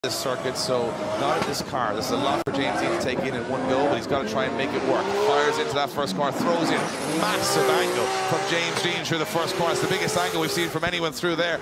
this circuit, so not in this car. This is a lot for James Dean to take in one go, but he's got to try and make it work. Fires into that first car, throws in massive angle from James Dean through the first car. It's the biggest angle we've seen from anyone through there.